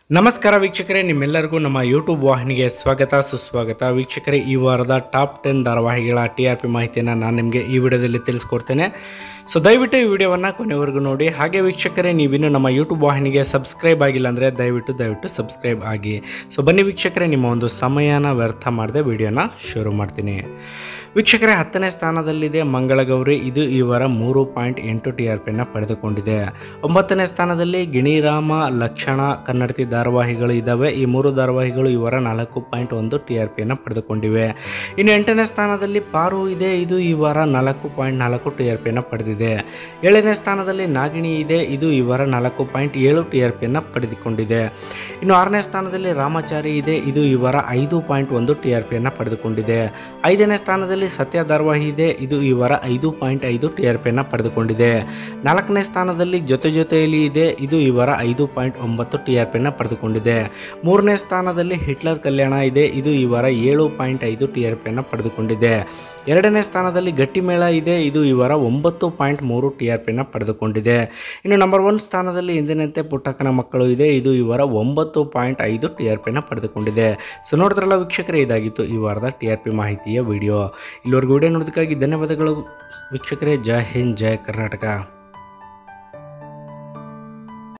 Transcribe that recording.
ನಮಸ್ಕಾರ ವೀಕ್ಷಕರೇ, ನಿಮ್ಮೆಲ್ಲರಿಗೂ ನಮ್ಮ ಯೂಟ್ಯೂಬ್ ವಾಹಿನಿಗೆ ಸ್ವಾಗತ ಸುಸ್ವಾಗತ. ವೀಕ್ಷಕರೇ, ಈ ವಾರದ ಟಾಪ್ 10 ಧಾರಾವಾಹಿಗಳ TRP ಮಾಹಿತಿಯನ್ನು ನಾನು ನಿಮಗೆ ಈ ವಿಡಿಯೋದಲ್ಲಿ ತಿಳಿಸ್ಕೊಡ್ತೇನೆ. ಸೊ ದಯವಿಟ್ಟು ಈ ವಿಡಿಯೋವನ್ನು ಕೊನೆವರೆಗೂ ನೋಡಿ. ಹಾಗೆ ವೀಕ್ಷಕರೇ, ನೀವಿನ್ನೂ ನಮ್ಮ ಯೂಟ್ಯೂಬ್ ವಾಹಿನಿಗೆ ಸಬ್ಸ್ಕ್ರೈಬ್ ಆಗಿಲ್ಲ ಅಂದರೆ ದಯವಿಟ್ಟು ಸಬ್ಸ್ಕ್ರೈಬ್ ಆಗಿ. ಸೊ ಬನ್ನಿ ವೀಕ್ಷಕರೇ, ನಿಮ್ಮ ಒಂದು ಸಮಯನ ವ್ಯರ್ಥ ಮಾಡದೆ ವಿಡಿಯೋನ ಶುರು ಮಾಡ್ತೀನಿ. ವೀಕ್ಷಕರೇ, 10ನೇ ಸ್ಥಾನದಲ್ಲಿದೆ ಮಂಗಳಗೌರಿ. ಇದು ಈ ವಾರ 3.8 TRPಯನ್ನು ಪಡೆದುಕೊಂಡಿದೆ. 9ನೇ ಸ್ಥಾನದಲ್ಲಿ ಗಿಣಿರಾಮ, ಲಕ್ಷಣ, ಕನ್ನಡತಿ ಧಾರಾವಾಹಿಗಳು ಇದ್ದಾವೆ. ಈ 3 ಧಾರಾವಾಹಿಗಳು ಈ ವಾರ 4.1 TRPಯನ್ನು ಪಡೆದುಕೊಂಡಿವೆ. ಇನ್ನು 8ನೇ ಸ್ಥಾನದಲ್ಲಿ ಪಾರು ಇದೆ. ಇದು ಈ ವಾರ 4.4 TRPಯನ್ನು ಪಡೆದಿದೆ. 7ನೇ ಸ್ಥಾನದಲ್ಲಿ ನಾಗಿಣಿ ಇದೆ. ಇದು ಈ ವಾರ 4.7 TRPಯನ್ನು ಪಡೆದುಕೊಂಡಿದೆ. ಇನ್ನು 6ನೇ ಸ್ಥಾನದಲ್ಲಿ ರಾಮಚಾರಿ ಇದೆ. ಇದು ಈ ವಾರ 5.1 TRPಯನ್ನು ಪಡೆದುಕೊಂಡಿದೆ. 5ನೇ ಸ್ಥಾನದಲ್ಲಿ ಸತ್ಯ ಧಾರಾವಾಹಿ ಇದೆ. ಇದು ಈ ವಾರ 5.5 TRPಯನ್ನು ಪಡೆದುಕೊಂಡಿದೆ. 4ನೇ ಸ್ಥಾನದಲ್ಲಿ ಜೊತೆಯಲ್ಲಿ ಇದೆ. ಇದು ಈ ವಾರ 5.9 TRPಯನ್ನು ಪಡೆದುಕೊಂಡಿದೆ. 3ನೇ ಸ್ಥಾನದಲ್ಲಿ ಹಿಟ್ಲರ್ ಕಲ್ಯಾಣ ಇದೆ. ಇದು ಈ ವಾರ 7.5 TRPಯನ್ನು ಪಡೆದುಕೊಂಡಿದೆ. 2ನೇ ಸ್ಥಾನದಲ್ಲಿ ಗಟ್ಟಿಮೇಳ ಇದೆ. ಇದು ಈ ವಾರ 9.3 TRPಯನ್ನು ಪಡೆದುಕೊಂಡಿದೆ. ಇನ್ನು ನಂಬರ್ 1 ಸ್ಥಾನದಲ್ಲಿ ಎಂದಿನಂತೆ ಪುಟ್ಟಕ್ಕನ ಮಕ್ಕಳು ಇದೆ. ಇದು ಈ ವಾರ 9.5 TRPಯನ್ನು ಪಡೆದುಕೊಂಡಿದೆ. ಸೊ ನೋಡಿದ್ರಲ್ಲ ವೀಕ್ಷಕರೇ, ಇದಾಗಿತ್ತು ಈ ವಾರದ TRP ಮಾಹಿತಿಯ ವಿಡಿಯೋ. ಇಲ್ಲಿವರೆಗೂ ವಿಡಿಯೋ ನೋಡೋದಕ್ಕಾಗಿ ಧನ್ಯವಾದಗಳು ವೀಕ್ಷಕರೇ. ಜೈ ಹಿಂದ್, ಜೈ ಕರ್ನಾಟಕ.